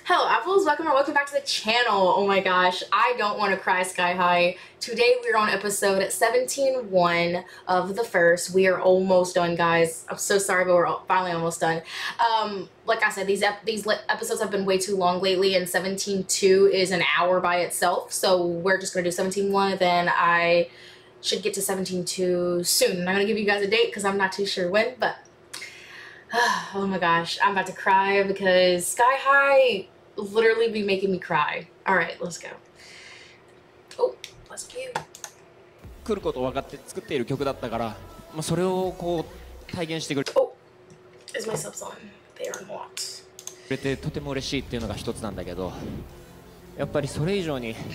Hello apples, welcome back to the channel. Oh my gosh, I don't want to cry sky high. Today we're on episode 17.1 of the first. We are almost done, guys. I'm so sorry, but we're finally almost done. Like I said, these episodes have been way too long lately, and 17.2 is an hour by itself. So we're just gonna do 17.1, and then I should get to 17.2 soon. I'm not gonna give you guys a date because I'm not too sure when, but oh my gosh, I'm about to cry because Sky High literally be making me cry. All right, let's go. Oh, let's go. 来ることを分かって作っている曲だったから、それをこう体現してく Oh, is my subs on? They are not. れてとても嬉しいっていうのが一つなんだけど、やっぱりそれ以上に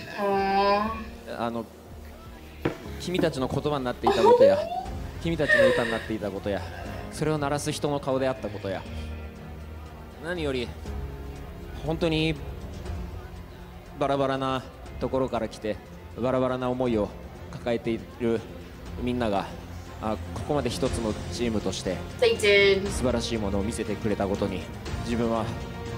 君たちの言葉になっていたことや、君たちの歌になっていたことや、それを鳴らす人の顔であったことや、何より本当にバラバラなところから来てバラバラな思いを抱えているみんながここまで一つのチームとして素晴らしいものを見せてくれたことに、自分は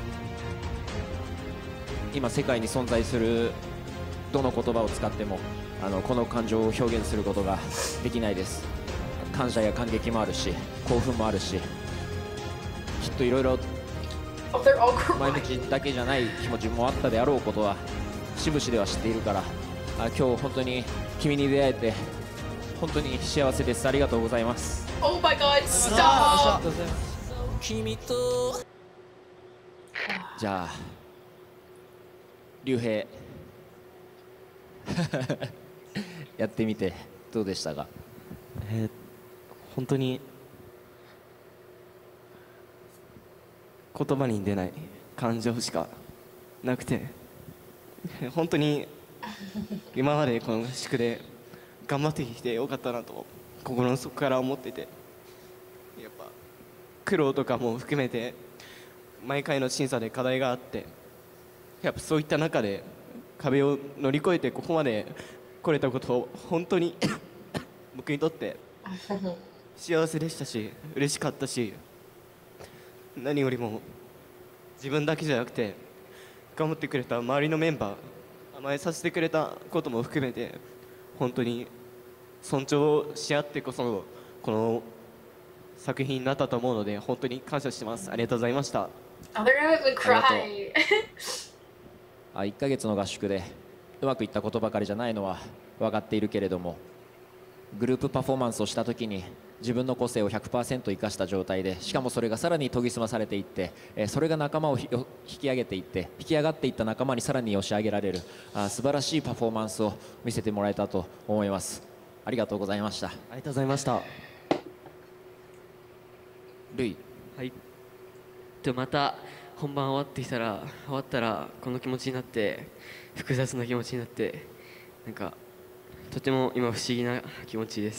今世界に存在するどの言葉を使ってもこの感情を表現することができないです。感謝や感激もあるし、興奮もあるし、きっといろいろ前向きだけじゃない気持ちもあったであろうことは節々では知っているから、今日本当に君に出会えて本当に幸せです。ありがとうございます。 Oh my god, stop! じゃあ竜兵やってみてどうでしたか？ 本当に言葉に出ない感情しかなくて、本当に今までこの合宿で頑張ってきてよかったなと心の底から思ってて、やっぱ苦労とかも含めて毎回の審査で課題があって、やっぱそういった中で壁を乗り越えてここまで来れたことを本当に僕にとって幸せでしたし嬉しかったし、何よりも自分だけじゃなくて頑張ってくれた周りのメンバー、甘えさせてくれたことも含めて本当に尊重し合ってこそのこの作品になったと思うので本当に感謝してます。ありがとうございました。 Oh, they're gonna make me cry. 1ヶ月の合宿でうまくいったことばかりじゃないのは分かっているけれども、グループパフォーマンスをした時に自分の個性を 100% 生かした状態で、しかもそれがさらに研ぎ澄まされていって、それが仲間を引き上げていって、引き上がっていった仲間にさらに押し上げられる素晴らしいパフォーマンスを見せてもらえたと思います。ありがとうございました。 ありがとうございました。 ルイ。 はい。また本番終わったらこの気持ちになって、複雑な気持ちになって、なんかとても今不思議な気持ちです。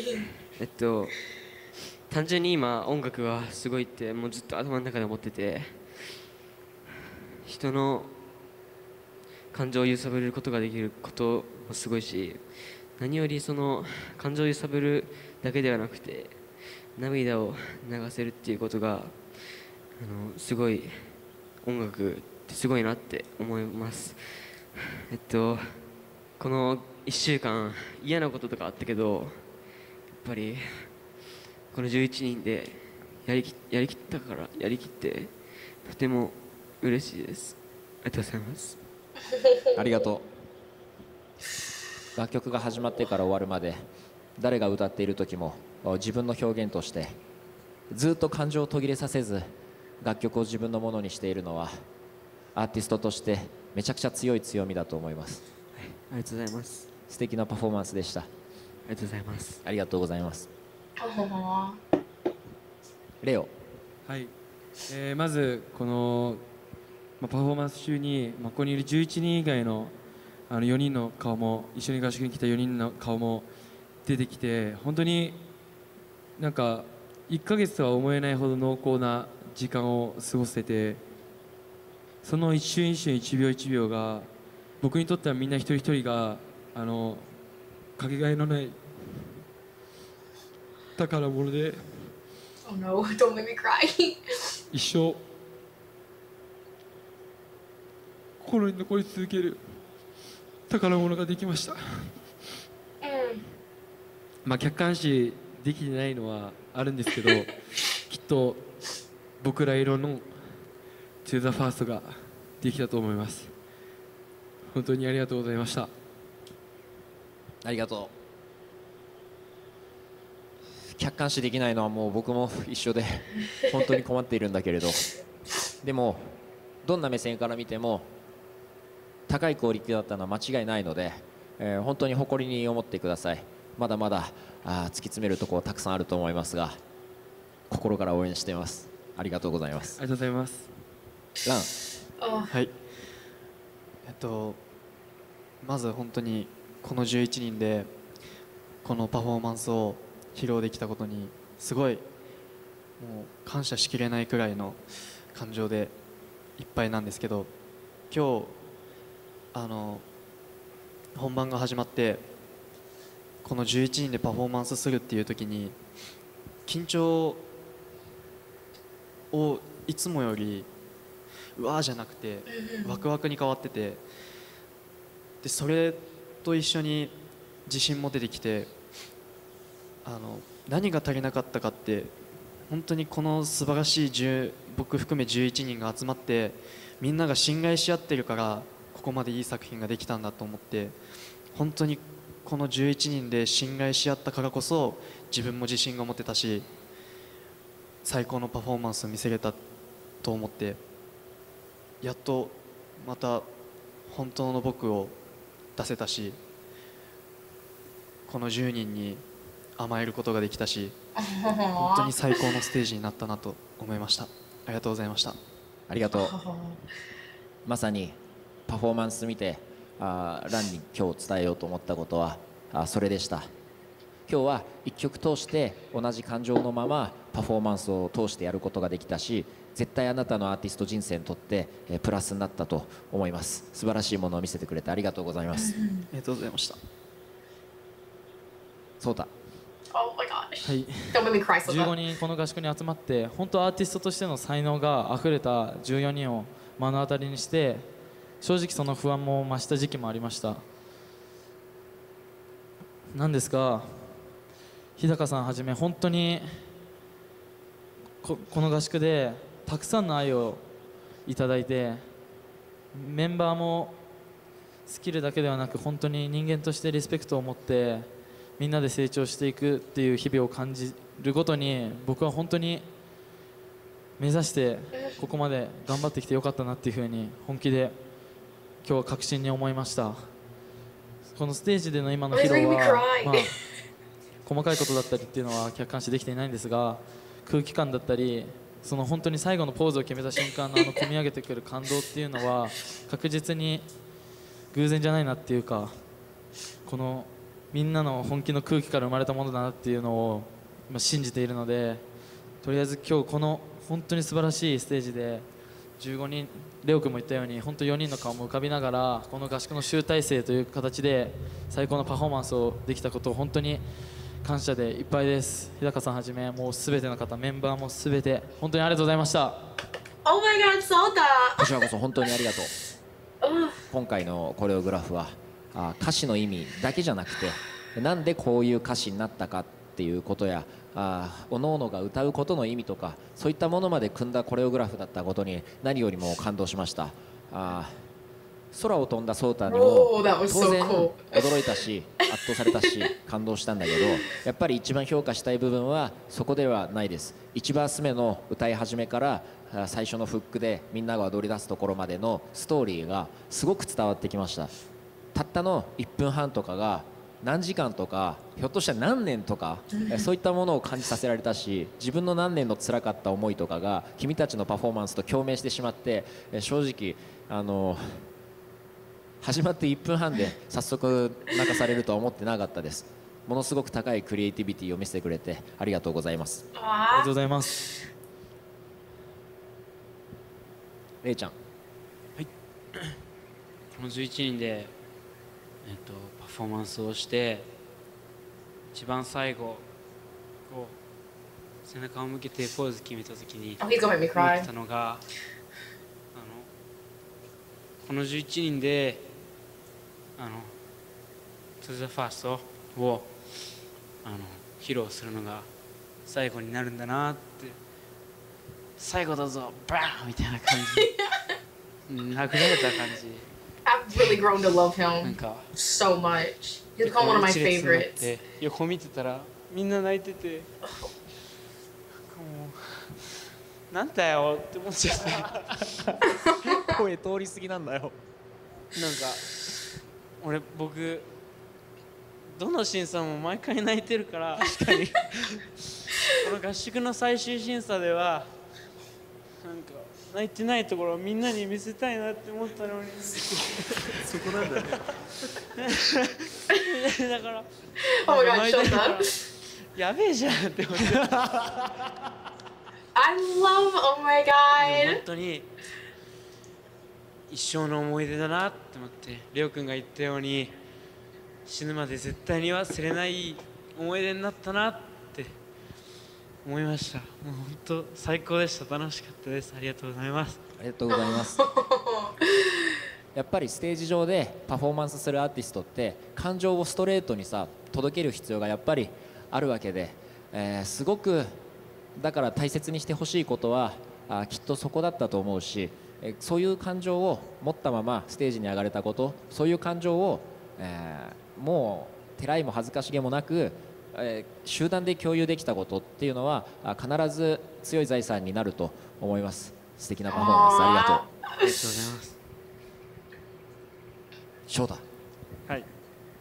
単純に今音楽はすごいってもうずっと頭の中で思ってて、人の感情を揺さぶることができることもすごいし、何よりその感情を揺さぶるだけではなくて涙を流せるっていうことがすごい、音楽ってすごいなって思います。この1週間嫌なこととかあったけど、やっぱりこの11人でやりきってとても嬉しいです。ありがとうございます。 ありがとう。楽曲が始まってから終わるまで誰が歌っている時も自分の表現としてずっと感情を途切れさせず楽曲を自分のものにしているのはアーティストとしてめちゃくちゃ強い強みだと思います。 はい、ありがとうございます。 素敵なパフォーマンスでした。ありがとうございます。 ありがとうございます。 Aww. レオ。 はい、まずこの、パフォーマンス中に、ここにいる11人以外の4人の顔も、一緒に合宿に来た4人の顔も出てきて、本当になんか1ヶ月とは思えないほど濃厚な時間を過ごせて、その一瞬一瞬一秒一秒が僕にとってはみんな一人一人がかけがえのない宝物で、 Oh no, don't make me cry. 一生心に残り続ける宝物ができました。客観視できてないのはあるんですけどきっと僕ら色の To the First ができたと思います。本当にありがとうございました。 ありがとう。客観視できないのはもう僕も一緒で本当に困っているんだけれど、でもどんな目線から見ても高いクオリティだったのは間違いないので、本当に誇りに思ってください。まだまだ突き詰めるところたくさんあると思いますが、心から応援しています。ありがとうございます。 ありがとうございます。 ラン。 はい。まず本当にこの11人でこのパフォーマンスを披露できたことにすごいもう感謝しきれないくらいの感情でいっぱいなんですけど、今日本番が始まってこの11人でパフォーマンスするっていう時に緊張をいつもよりうわーじゃなくてワクワクに変わってて、でそれと一緒に自信も出てきて、何が足りなかったかって本当にこの素晴らしい僕含め11人が集まってみんなが信頼し合ってるからここまでいい作品ができたんだと思って、本当にこの11人で信頼し合ったからこそ自分も自信が持てたし最高のパフォーマンスを見せれたと思って、やっとまた本当の僕を出せたし、この10人に甘えることができたし、本当に最高のステージになったなと思いました。ありがとうございました。 ありがとう。まさにパフォーマンス見てランに今日伝えようと思ったことはそれでした。今日は一曲通して同じ感情のままパフォーマンスを通してやることができたし、絶対あなたのアーティスト人生にとってプラスになったと思います。素晴らしいものを見せてくれてありがとうございます。 ありがとうございました。 そうだ。 Oh my gosh. はい、 Don't make me cry so 15 bad. 人この合宿に集まって本当アーティストとしての才能があふれた14人を目の当たりにして、正直その不安も増した時期もありました。なんですが日高さんはじめ本当にこの合宿でたくさんの愛をいただいて、メンバーもスキルだけではなく本当に人間としてリスペクトを持ってみんなで成長していくっていう日々を感じるごとに、僕は本当に目指してここまで頑張ってきてよかったなっていうふうに本気で今日は確信に思いました。このステージでの今の披露は、細かいことだったりっていうのは客観視できていないんですが、空気感だったりその本当に最後のポーズを決めた瞬間の込み上げてくる感動っていうのは確実に偶然じゃないなっていうか、このみんなの本気の空気から生まれたものだなっていうのを今信じているので、とりあえず今日この本当に素晴らしいステージで15人、レオ君も言ったように本当4人の顔も浮かびながらこの合宿の集大成という形で最高のパフォーマンスをできたことを本当に感謝でいっぱいです。日高さんはじめもう全ての方、メンバーも全て本当にありがとうございました。 Oh my god, saw that. こちらこそ本当にありがとう。今回のコレオグラフは歌詞の意味だけじゃなくて、なんでこういう歌詞になったかっていうことや、おのおのが歌うことの意味とか、そういったものまで組んだコレオグラフだったことに何よりも感動しました。空を飛んだソータにも Oh, that was 当 so 然 cool. 驚いたし圧倒されたし感動したんだけど、やっぱり一番評価したい部分はそこではないです。1バース目の歌い始めから最初のフックでみんなが踊り出すところまでのストーリーがすごく伝わってきました。たったの1分半とかが何時間とか、ひょっとしたら何年とか、そういったものを感じさせられたし、自分の何年の辛かった思いとかが君たちのパフォーマンスと共鳴してしまって、正直始まって1分半で早速泣かされるとは思ってなかったです。ものすごく高いクリエイティビティを見せてくれてありがとうございます。 ありがとうございます。 れいちゃん。 この11人で、パフォーマンスをして一番最後こう背中を向けてポーズ決めた時に Oh, he's gonna make me 思っ cry. てたのが、ここの11人でTo the First を披露するのが最後になるんだなって、最後だぞバーンみたいな感じ、殴られた感じ。 I've really grown to love なん him か so much. He's become one of my 一列になっ favorites. て横見てたらみんな泣いてて、なんかもうなんだよって思っちゃって、 声通り過ぎなんだよ。 なんか僕どの審査も毎回泣いてるから、確かにこの合宿の最終審査ではなんか泣いてないところをみんなに見せたいなって思ったのにそこなんだよねだから Oh my god, 泣いてるから Shota. やべえじゃんって思って I love, oh my 本 god. 当に一生の思い出だなって思って、レオ君が言ったように死ぬまで絶対に忘れない思い出になったなって思いました。もう本当最高でした。楽しかったです。ありがとうございます。 ありがとうございます。やっぱりステージ上でパフォーマンスするアーティストって感情をストレートにさ届ける必要がやっぱりあるわけで、すごくだから大切にしてほしいことはきっとそこだったと思うし、そういう感情を持ったままステージに上がれたこと、そういう感情を、もうてらいも恥ずかしげもなく、集団で共有できたことっていうのは必ず強い財産になると思います。素敵なパフォーマンスありがとう。 ありがとうございます。 翔太。 はい、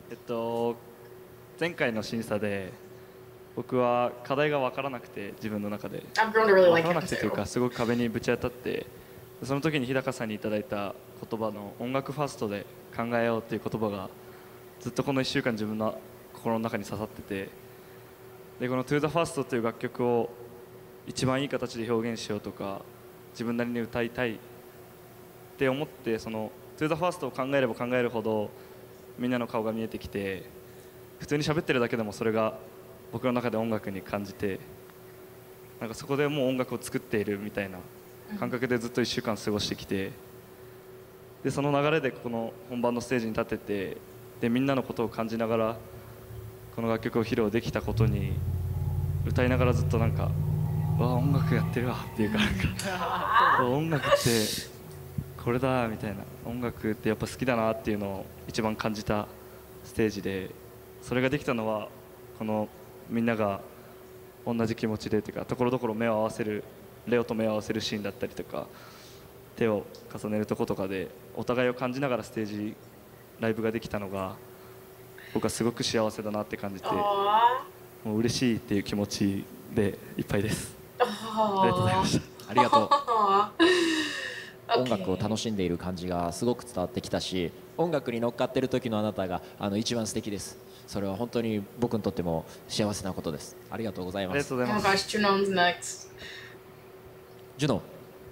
前回の審査で僕は課題が分からなくて、自分の中で I've grown to really 分 like から him なくてという too. かすごく壁にぶち当たって、その時に日高さんにいただいた言葉の音楽ファーストで考えようっていう言葉がずっとこの1週間自分の心の中に刺さってて、でこの To the First という楽曲を一番いい形で表現しようとか自分なりに歌いたいって思って、その To the First を考えれば考えるほどみんなの顔が見えてきて、普通に喋ってるだけでもそれが僕の中で音楽に感じて、なんかそこでもう音楽を作っているみたいな感覚でずっと1週間過ごしてきて、でその流れでこの本番のステージに立てて、でみんなのことを感じながらこの楽曲を披露できたことに、歌いながらずっとなんかわあ音楽やってるわっていうか、なんか音楽ってこれだみたいな、音楽ってやっぱ好きだなっていうのを一番感じたステージで、それができたのはこのみんなが同じ気持ちでというか、ところどころ目を合わせる、レオと目を合わせるシーンだったりとか、手を重ねるとことかでお互いを感じながらステージライブができたのが僕はすごく幸せだなって感じて、もう嬉しいっていう気持ちでいっぱいです。ありがとうございました。 ありがとう。 Okay. 音楽を楽しんでいる感じがすごく伝わってきたし、音楽に乗っかってる時のあなたが一番素敵です。それは本当に僕にとっても幸せなことです。ありがとうございます。 ありがとうござい Oh ま my す。 gosh, Junon's next. ジュノ。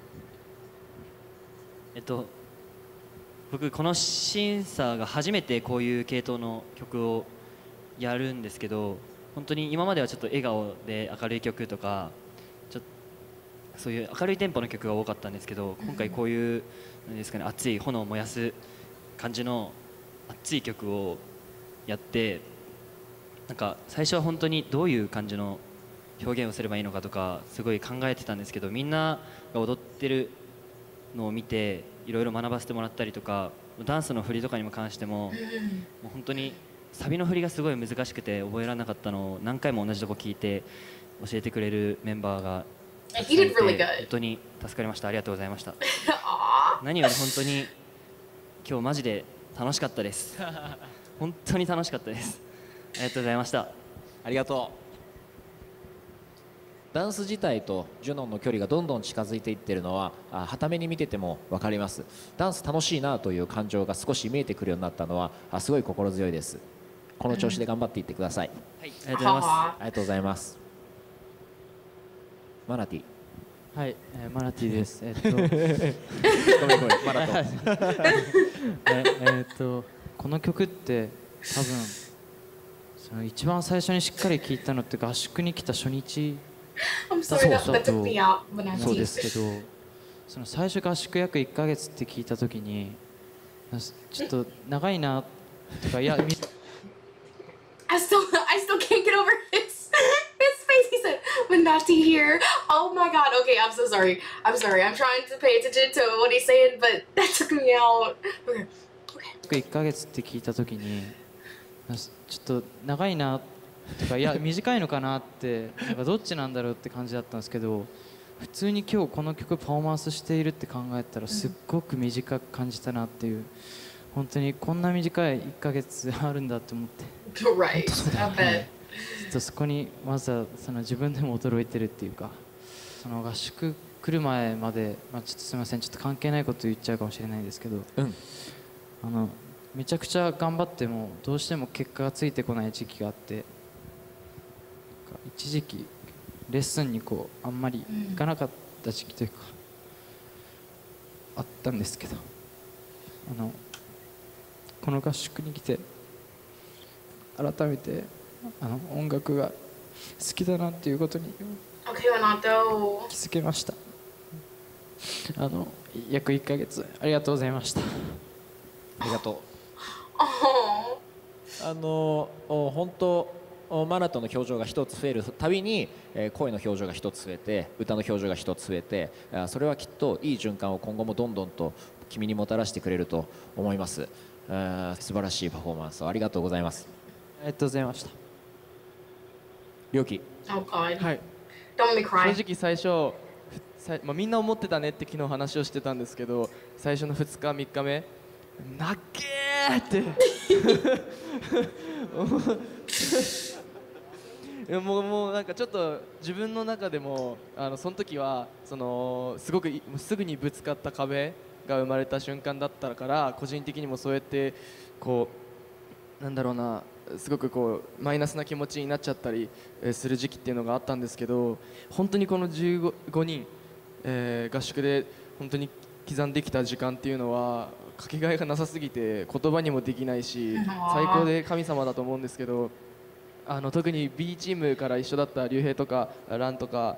僕この審査が初めてこういう系統の曲をやるんですけど、本当に今まではちょっと笑顔で明るい曲とかちょっとそういう明るいテンポの曲が多かったんですけど、今回こういうなんですかね、熱い炎を燃やす感じの熱い曲をやって、なんか最初は本当にどういう感じの表現をすればいいのかとかすごい考えてたんですけど、みんなが踊ってるのを見ていろいろ学ばせてもらったりとか、ダンスの振りとかにも関しても、もう本当にサビの振りがすごい難しくて覚えられなかったのを何回も同じとこ聞いて教えてくれるメンバーが He did really 本 good. 当に助かりました。ありがとうございました。 Aw. 何より本当に今日マジで楽しかったです。本当に楽しかったです。ありがとうございました。 ありがとう。ダンス自体とジュノンの距離がどんどん近づいていってるのは傍目に見てても分かります。ダンス楽しいなという感情が少し見えてくるようになったのはすごい心強いです。この調子で頑張っていってください。 はい、ありがとうございます。 Aw. ありがとうございます。マナティ。 はい、マナティです。 ごめんごめん、マナト。 この曲って多分その一番最初にしっかり聴いたのって合宿に来た初日 I'm sorry that, そう that took me out, but I'm そうですけど、その最初合宿約1ヶ月って聞いた時にちょっと長いなとかいや I still can't get over his face. He said, Manati here. Oh my god. Okay, I'm so sorry. I'm sorry. I'm trying to pay attention to what he's saying, but that took me out. Okay. 1ヶ月って聞いた時にちょっと長いなとかいや短いのかなってなんかどっちなんだろうって感じだったんですけど、普通に今日この曲パフォーマンスしているって考えたらすっごく短く感じたなっていう、本当にこんな短い1ヶ月あるんだって思って、 Right. I bet. ちょっとそこにまずはその自分でも驚いてるっていうか、その合宿来る前まで、ちょっとすみません、ちょっと関係ないこと言っちゃうかもしれないんですけど、めちゃくちゃ頑張ってもどうしても結果がついてこない時期があって、一時期レッスンにあんまり行かなかった時期というか、あったんですけど、この合宿に来て改めて音楽が好きだなっていうことに Okay, Renato. 気づけました。約1ヶ月ありがとうございました。 ありがと Oh. 本当マナトの表情が一つ増えるたびに、声の表情が一つ増えて、歌の表情が一つ増えて、それはきっといい循環を今後もどんどんと君にもたらしてくれると思います。素晴らしいパフォーマンスをありがとうございます。 ありがとうございました。 りょうき。 Oh god. はい Don't make me 正 cry. 直最初みんな思ってたねって昨日話をしてたんですけど、最初の2日3日目なっけーっていやもうなんかちょっと自分の中でもその時はすごくすぐにぶつかった壁が生まれた瞬間だったから、個人的にもそうやってなんだろうな、すごくマイナスな気持ちになっちゃったりする時期っていうのがあったんですけど、本当にこの15人、合宿で本当に刻んできた時間っていうのはかけがえがなさすぎて言葉にもできないし、最高で神様だと思うんですけど、特に B チームから一緒だった竜兵とかランとか、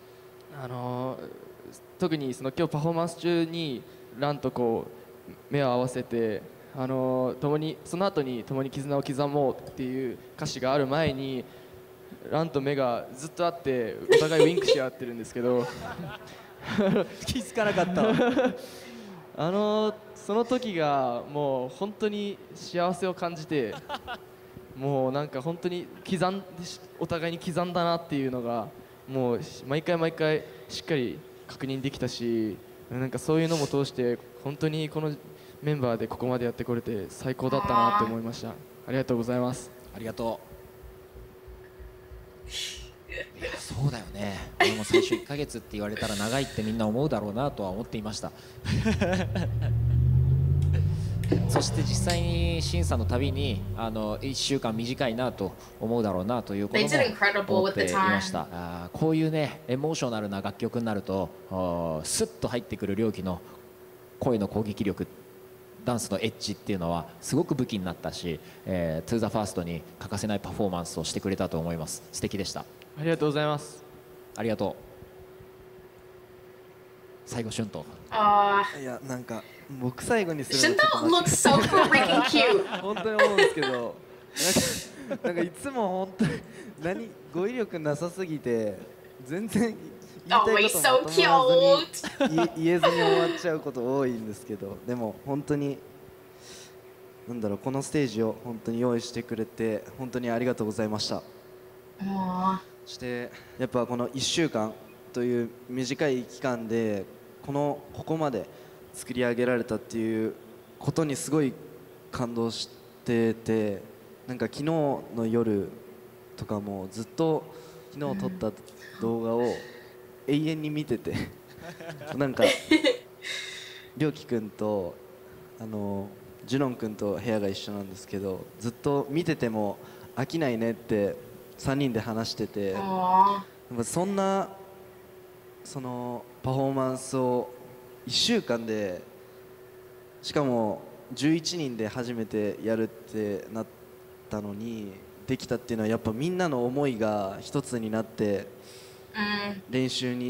特に今日パフォーマンス中にランと目を合わせて共にその後に共に絆を刻もうっていう歌詞がある前にランと目がずっとあってお互いウインクし合ってるんですけど気づかなかったわその時がもう本当に幸せを感じて、もうなんか本当にお互いに刻んだなっていうのがもう毎回しっかり確認できたし、なんかそういうのも通して本当にこのメンバーでここまでやってこれて最高だったなって思いました。ありがとうございます。 ありがとう。いやそうだよね、俺も最初1ヶ月って言われたら長いってみんな思うだろうなとは思っていましたそして実際に審査のたびに1週間短いなと思うだろうなということも They did incredible 思って with い the まし time. た。こういうねエモーショナルな楽曲になるとスッと入ってくる両機の声の攻撃力、ダンスのエッジっていうのはすごく武器になったし、トゥーザファーストに欠かせないパフォーマンスをしてくれたと思います。素敵でした。 ありがとうございます。 ありがとう。最後春斗。 いやなんか僕最後にするの Shinto looks so freaking cute. 本当に思うんですけど、なんかいつも本当に語彙力なさすぎて全然言い Oh, たい he's こと so まとまらず cute. に言えずに終わっちゃうこと多いんですけど、でも本当になんだろう、このステージを本当に用意してくれて本当にありがとうございました。 Aw. そしてやっぱこの1週間という短い期間でここまで作り上げられたっていうことにすごい感動してて、なんか昨日の夜とかもずっと昨日撮った動画を永遠に見ててなんかりょうきくんとジュノンくんと部屋が一緒なんですけど、ずっと見てても飽きないねって3人で話してて、 Aw. そんなパフォーマンスを1週間で、しかも11人で初めてやるってなったのにできたっていうのはやっぱみんなの思いが一つになって練習に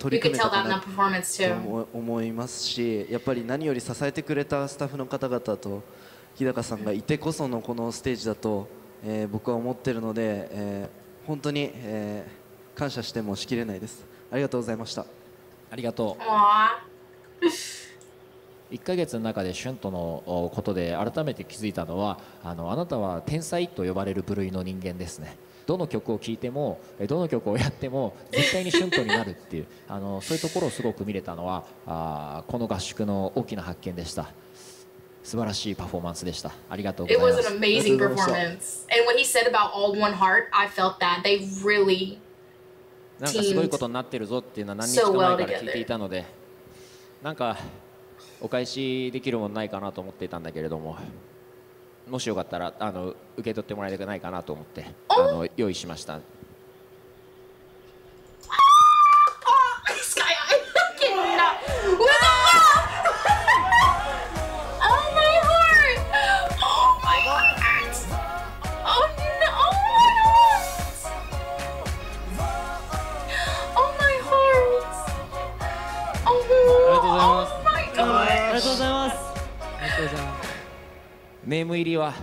取り You 組 could めた tell か that in な the performance と too. 思いますし、やっぱり何より支えてくれたスタッフの方々と日高さんがいてこそのこのステージだと、僕は思ってるので、本当に、感謝してもしきれないです。ありがとうございました。 ありがとう。 Aww. 1ヶ月の中でシュントのことで改めて気づいたのは、あなたは天才と呼ばれる部類の人間ですね。どの曲を聴いてもどの曲をやっても絶対にシュントになるっていうそういうところをすごく見れたのはこの合宿の大きな発見でした。素晴らしいパフォーマンスでした。ありがとうござい It ます。 was an amazing performance. And what he said about All One Heart, I felt that they really なんかすごいことになってるぞっていうのは何日か前から聞いていたので、なんかお返しできるものないかなと思っていたんだけれども、もしよかったら受け取ってもらえないかなと思って用意しました。 Sky High cannot. Oh my heart! Oh my heart! Oh no! Oh my heart! Oh my god! ありがとうございます。 ネーム入りは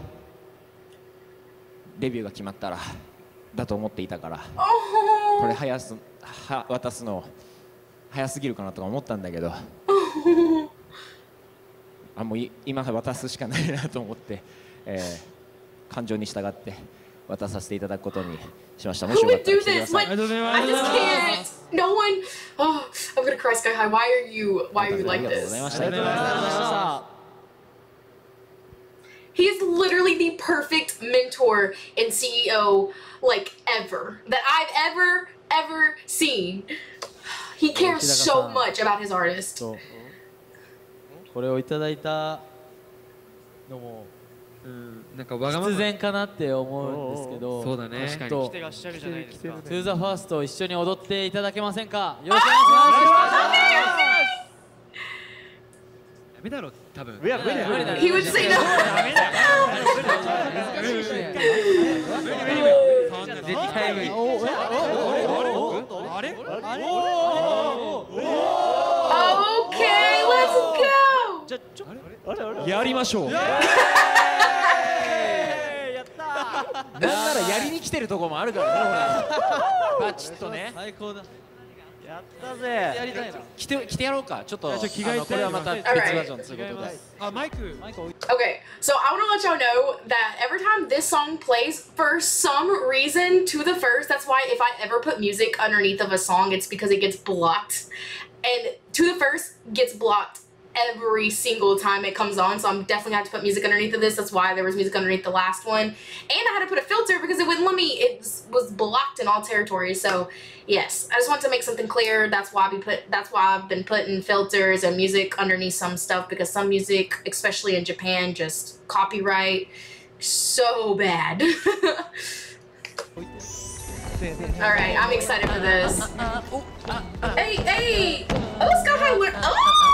デビューが決まったらだと思っていたから、これ渡すの早すぎるかなとか思ったんだけど、もう今渡すしかないなと思って、感情に従って渡させていただくことにしました。もし Who よかっ would たら do 来てくだ this? さい。 Like, I just can't. No one. Oh, I'm gonna cry, Sky High. Why are you like ありがとうご this? ざいました。ありがとうございました。 He is literally the perfect mentor and CEO like ever that I've ever seen. He cares so much about his artist. これをいただいたのもなんかわがまま必然かなって思うんですけど、 そうだね。 確かにと来てらっしゃるじゃないですか。 To the First を一緒に踊っていただけませんか。よろしくお願いします。 ダメだろ多分。 無理だよ。 He would say no. 絶対無理。あれ？ Okay, let's go. やりましょう。なんならやりに来てるところもあるからね。バチッとね。 最高だ。 やったぜ。 やりたいな。 来てやろうか。ちょっと着替えてこれはまた別バージョンということで。 あ、マイク。 Okay, so I want to let y'all know that every time this song plays, for some reason, To the First, that's why if I ever put music underneath of a song, it's because it gets blocked. And To the First gets blocked every single time it comes on, so I'm definitely have to put music underneath of this. That's why there was music underneath the last one. And I had to put a filter because it wouldn't let me, it was blocked in all territories. So yes, I just want to make something clear. That's why I've been putting filters and music underneath some stuff, because some music, especially in Japan, just copyright so bad. Alright, I'm excited for this. Hey! Oh, Sky High went. Oh!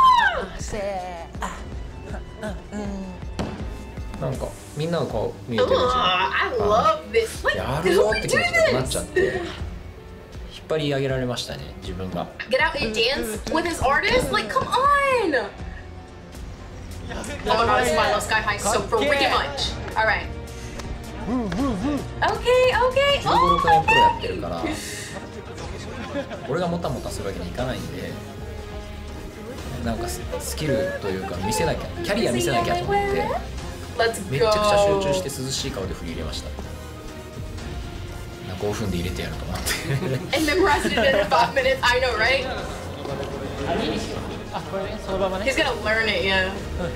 なんかみんなの顔見えてる Ugh, I love this. し、 Like, やる who ぞっ would て do 気持ちになっちゃ this? って引っ張り上げられましたね、自分が。 Get out and dance with his artist? Like, come on! Oh my god, this is why I love Sky High so freaking much. Alright. Okay. 15、 Oh 6 my 年プロやっ god! てるから俺がもたもたするわけにいかないんで、なんかスキルというか見せなきゃ、キャリア見せなきゃと思って Let's めちゃくちゃ集中して go. 涼しい顔で振り入れました。なんか5分で入れてやると思って And memorized it in 5 minutes. I know, right? あ、これね、そのままね。 He's gonna learn it, yeah.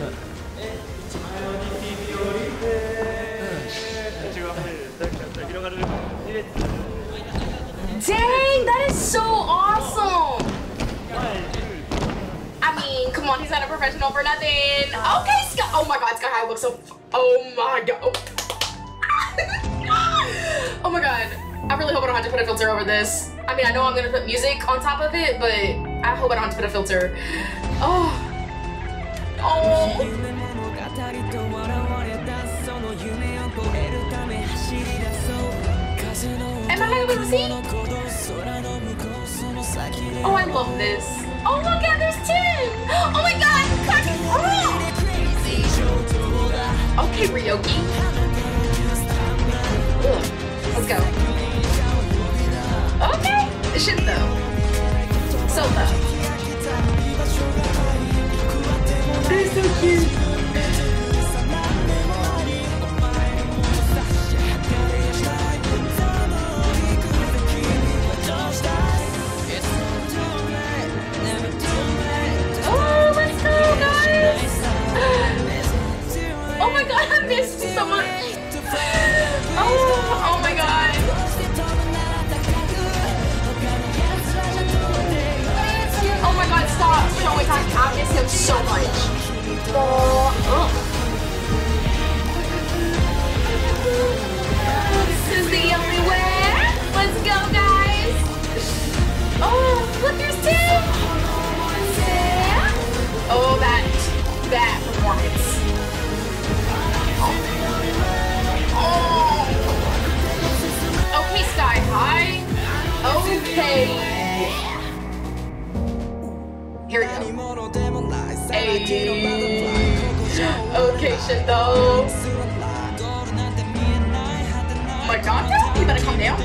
Dang, that is so awesome. I mean, come on, he's not a professional for nothing. Okay, Scott. Oh my god, Sky High looks so. Oh my god. Oh my god. I really hope I don't have to put a filter over this. I mean, I know I'm gonna put music on top of it, but I hope I don't have to put a filter. Oh. Am I not able to see? Oh, I love this. Oh my god, there's Tim! Oh my god, okay, Ryoki. Ugh. Let's go. Okay, shit though. So though. They're so cute. Oh, let's go, guys! Oh my god, I missed so much. Oh my god. Oh my god, stop showing time. I miss him so much. This is the only way. Let's go, guys. Oh, look, there's Tim. Oh, that performance. Oh. Okay, Sky High. Okay. Here we go. Hey. Okay, Shindo. Oh my god, you better come down.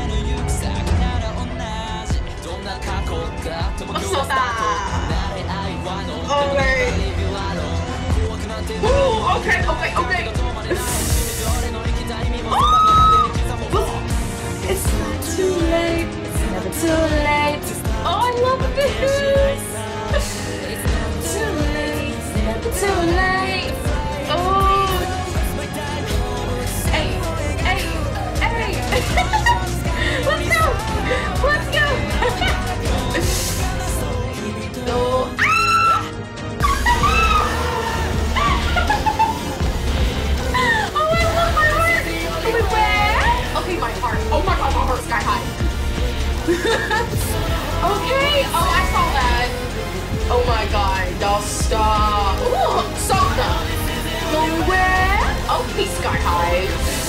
Okay. Ooh, okay. It's not too late. It's never too late. Oh, I love this. Too late. It's never too late. Oh. Hey. Let's go. So, oh, I love my heart. Okay, my heart. Oh my god, my heart's sky high. Okay. Oh, I saw that. Oh my god, y'all stop. Ooh, Sokka. Nowhere. Okay, sky high.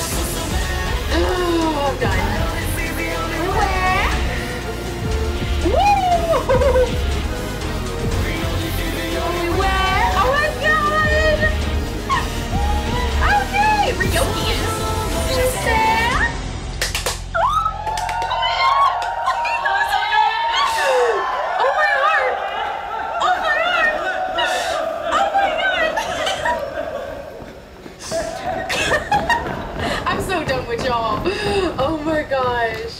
Oh, I'm done. Where? Woo! Where? Oh my god! Okay, Ryoki is just there. Oh my heart! Oh my heart! Oh my god! I'm so done with y'all. Oh my gosh.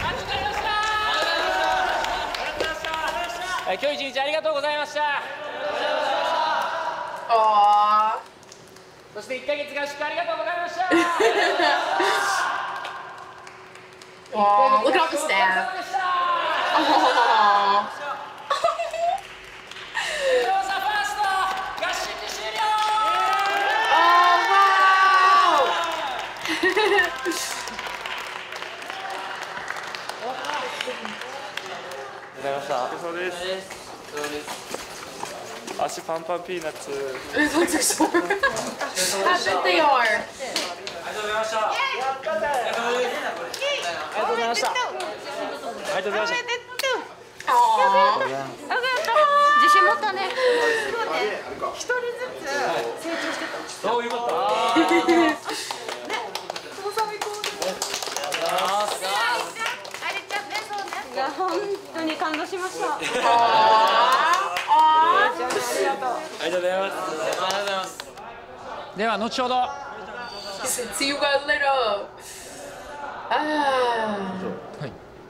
今日一日ありがとうございました。 Aww. そして1ヶ月合宿ありがとうございました。 Aww, look at all the staff. Aww. Oh, wow. 足パンパンピーナッツ。 How big they are. ありがとうございました。ありがとうございました。ありがとうございました。 自信持ったね。一人ずつ成長してた。 そういうこと。 いや本当に感動しました。 ありがとうございます。では後ほど。 See you guys later. はい。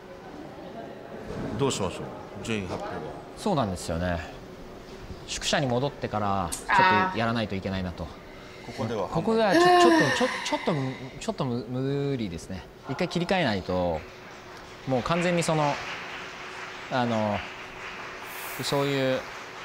どうしましょう。順位発表は。 そうなんですよね。宿舎に戻ってからちょっとやらないといけないなと。 ここではちょっと無理ですね。一回切り替えないともう完全にそういう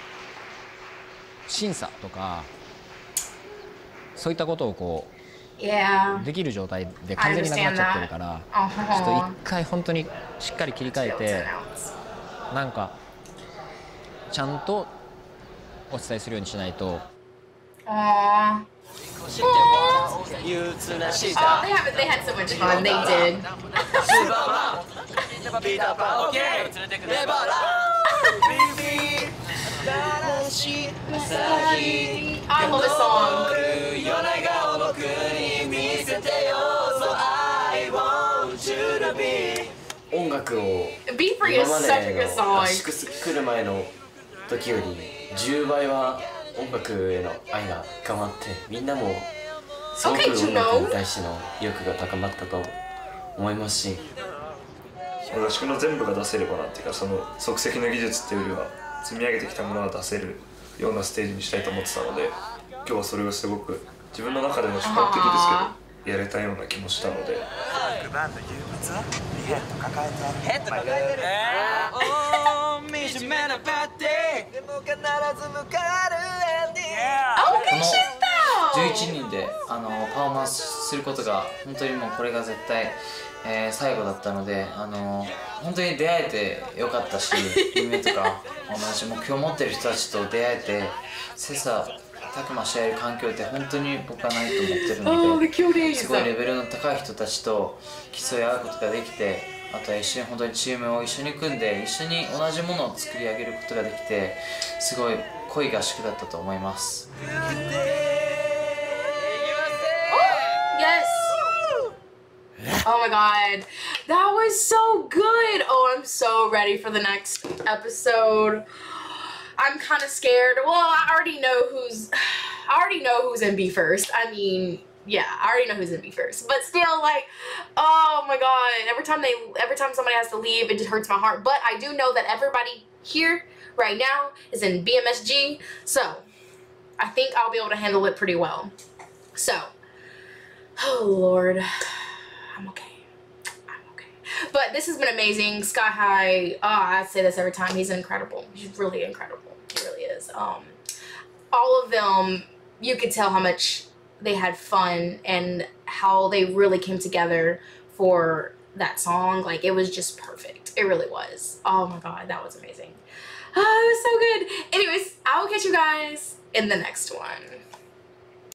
審査とかそういったことをこう。 Yeah. できる状態で完全になくなっちゃってるからちょっと一回本当にしっかり切り替えてなんかちゃんとお伝えするようにしないと。 Aww. They had so much fun. They did. I love this song. 音楽を Be Free is 今ま such a で good の song. 合宿来る前の時より10倍は音楽への愛が深まってみんなもすごく Okay, 音楽に対しての意欲が高まったと思いますし合宿の全部が出せればなっていうかその即席の技術っていうよりは積み上げてきたものが出せるようなステージにしたいと思ってたので今日はそれがすごく自分の中でも主観的ですけどやれたような気もしたのでヘッド抱えて惨めなパーティーでも必ず迎えるエンディング 11人でパフォーマンスすることが本当にもうこれが絶対、最後だったので本当に出会えてよかったし夢とか同じ目標を持ってる人たちと出会えて切磋琢磨し合える環境って本当に僕はないと思ってるのですごいレベルの高い人たちと競い合うことができてあとは一緒に本当にチームを一緒に組んで一緒に同じものを作り上げることができてすごい濃い合宿だったと思います。 Yes. Oh my god. That was so good. Oh, I'm so ready for the next episode. I'm kind of scared. Well, I already know who's in B first. I mean, yeah, I already know who's in B first. But still, like, oh my god. Every time somebody has to leave, it just hurts my heart. But I do know that everybody here right now is in BMSG. So, I think I'll be able to handle it pretty well. So, oh Lord, I'm okay. But this has been amazing. Sky High, I say this every time, he's incredible. He's really incredible. He really is. All of them, you could tell how much they had fun and how they really came together for that song. Like, it was just perfect. It really was. Oh my god, that was amazing. It was so good. Anyways, I will catch you guys in the next one.